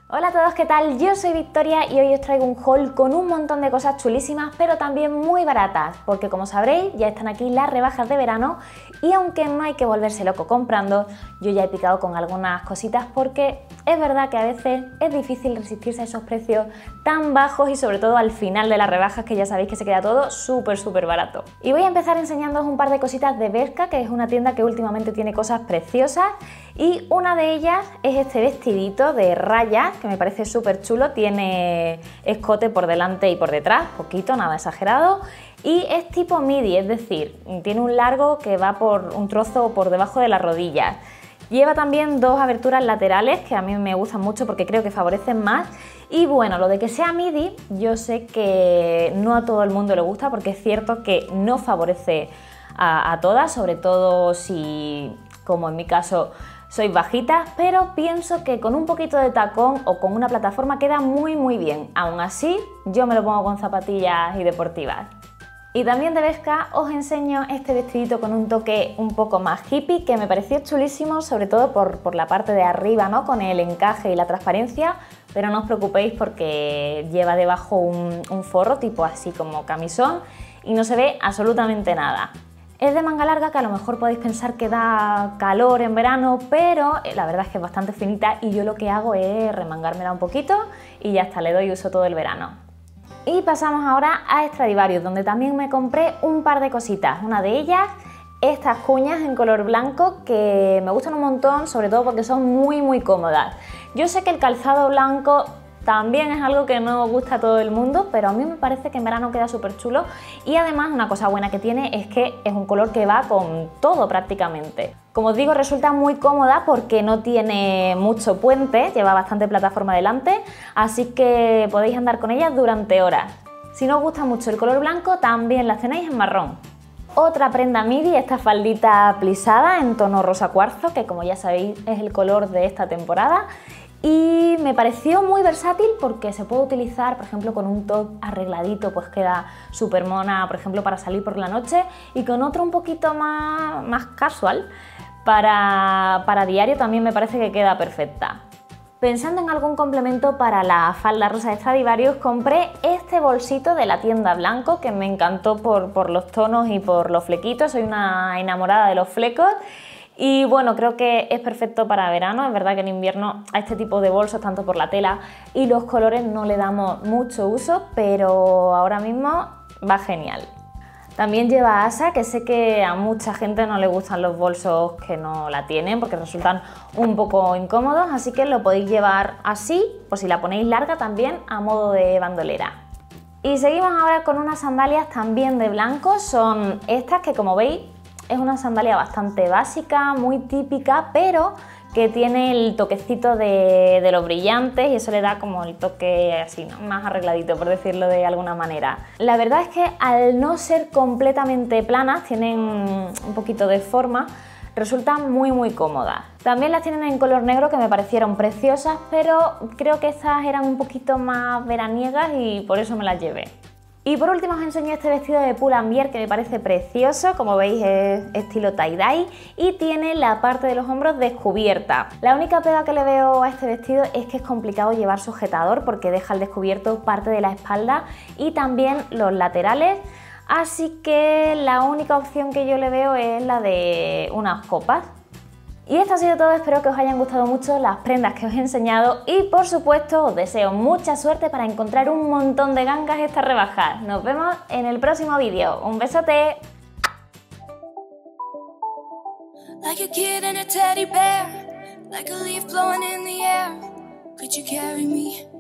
Hola a todos, ¿qué tal? Yo soy Victoria y hoy os traigo un haul con un montón de cosas chulísimas, pero también muy baratas, porque como sabréis ya están aquí las rebajas de verano y aunque no hay que volverse loco comprando, yo ya he picado con algunas cositas porque es verdad que a veces es difícil resistirse a esos precios tan bajos y sobre todo al final de las rebajas, que ya sabéis que se queda todo súper barato. Y voy a empezar enseñándoos un par de cositas de Bershka, que es una tienda que últimamente tiene cosas preciosas, y una de ellas es este vestidito de rayas que me parece súper chulo. Tiene escote por delante y por detrás, poquito, nada exagerado, y es tipo midi, es decir, tiene un largo que va por un trozo por debajo de las rodillas. Lleva también dos aberturas laterales que a mí me gustan mucho porque creo que favorecen más. Y bueno, lo de que sea midi, yo sé que no a todo el mundo le gusta porque es cierto que no favorece a todas, sobre todo si, como en mi caso, sois bajitas, pero pienso que con un poquito de tacón o con una plataforma queda muy bien. Aún así, yo me lo pongo con zapatillas y deportivas. Y también de Bershka os enseño este vestidito con un toque un poco más hippie que me pareció chulísimo, sobre todo por la parte de arriba, ¿no? Con el encaje y la transparencia, pero no os preocupéis porque lleva debajo un forro tipo así como camisón y no se ve absolutamente nada. Es de manga larga, que a lo mejor podéis pensar que da calor en verano, pero la verdad es que es bastante finita y yo lo que hago es remangármela un poquito y ya está, le doy uso todo el verano. Y pasamos ahora a Stradivarius, donde también me compré un par de cositas. Una de ellas, estas cuñas en color blanco que me gustan un montón, sobre todo porque son muy cómodas. Yo sé que el calzado blanco también es algo que no gusta a todo el mundo, pero a mí me parece que en verano queda súper chulo y además una cosa buena que tiene es que es un color que va con todo prácticamente. Como os digo, resulta muy cómoda porque no tiene mucho puente, lleva bastante plataforma delante, así que podéis andar con ellas durante horas. Si no os gusta mucho el color blanco, también las tenéis en marrón. Otra prenda midi, esta faldita plisada en tono rosa cuarzo, que como ya sabéis es el color de esta temporada. Y me pareció muy versátil porque se puede utilizar, por ejemplo, con un top arregladito, pues queda súper mona, por ejemplo, para salir por la noche, y con otro un poquito más casual, para diario también me parece que queda perfecta. Pensando en algún complemento para la falda rosa de Stradivarius, compré este bolsito de la tienda Blanco que me encantó por los tonos y por los flequitos. Soy una enamorada de los flecos. Y bueno, creo que es perfecto para verano. Es verdad que en invierno a este tipo de bolsos, tanto por la tela y los colores, no le damos mucho uso, pero ahora mismo va genial. También lleva asa, que sé que a mucha gente no le gustan los bolsos que no la tienen porque resultan un poco incómodos, así que lo podéis llevar así, por si la ponéis larga también, a modo de bandolera. Y seguimos ahora con unas sandalias también de blanco. Son estas que, como veis, es una sandalia bastante básica, muy típica, pero que tiene el toquecito de los brillantes y eso le da como el toque así, ¿no? Más arregladito, por decirlo de alguna manera. La verdad es que al no ser completamente planas, tienen un poquito de forma, resultan muy cómodas. También las tienen en color negro, que me parecieron preciosas, pero creo que estas eran un poquito más veraniegas y por eso me las llevé. Y por último os enseño este vestido de Pull&Bear que me parece precioso, como veis es estilo tie-dye y tiene la parte de los hombros descubierta. La única pega que le veo a este vestido es que es complicado llevar sujetador porque deja al descubierto parte de la espalda y también los laterales, así que la única opción que yo le veo es la de unas copas. Y esto ha sido todo, espero que os hayan gustado mucho las prendas que os he enseñado y por supuesto os deseo mucha suerte para encontrar un montón de gangas estas rebajas. Nos vemos en el próximo vídeo, un besote. Like a kid and a teddy bear, like a leaf blowing in the air. Could you carry me?